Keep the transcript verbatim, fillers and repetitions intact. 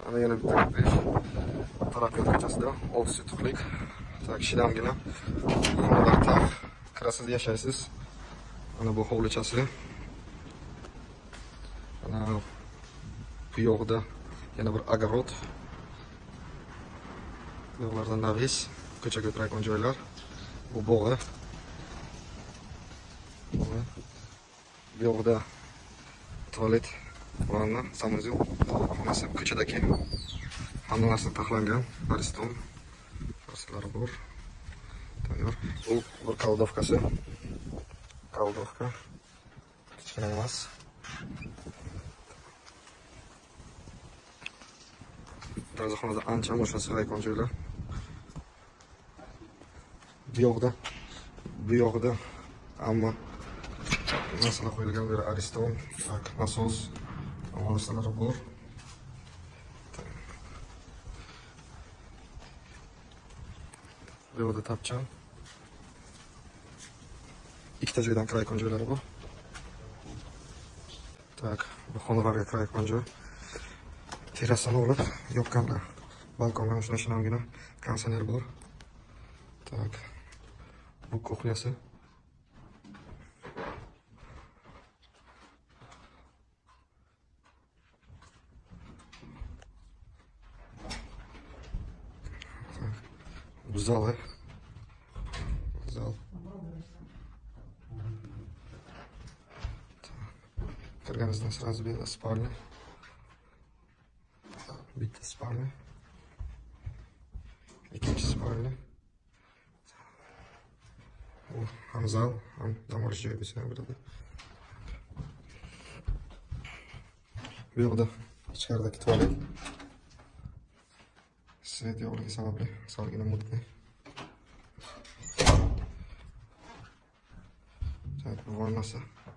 Ana yana bitta ko'rish. Taraqqiyot ko'chasida olti yutuqlik. Tak, shinamgina. Bolalar taq, kirasiz, yashaysiz. Mana bu hovlichasi. Mana bu yoqda yana bir огород. Bu yoqlardan navis, ko'chaga o'tiradigan joylar. Bu bog'i. Bu yoqda tualet, vanna, samozyol. Xonasi ko'chadagi. Hamma narsa taxlangan, ariston. Narsalari bor. Tayyor. Bu bir kaldovkasi. Kaldovka. Kichkina emas. Darvozaxonada ancha mashina sig'ayotgan joylar. Bu yoqda, bu yoqda ammo narsalar qo'yilgan, bir ariston, nasos, narsalar bor. Bu yoqda tapchan. Ikkita joydan kirayotgan joylari bor. Tak, bu xonalarga kirayotgan joy. Terasani olib yopganlar. Balkondan shuna shinamgina konditsioner bor. Tak. Bu kuxnyasi. Bu zалы. Зал. Kirganingizdan сразу bitta spalnya. Bitta spalnya. Ikkinchi spalnya. Bu ham zal, ham dam olish joyi bo'lsa ham bo'ladi. Bu yoqda ichkaridagi tualet. Svet yo'qligi sababli salgina mutli. Так, vannasi.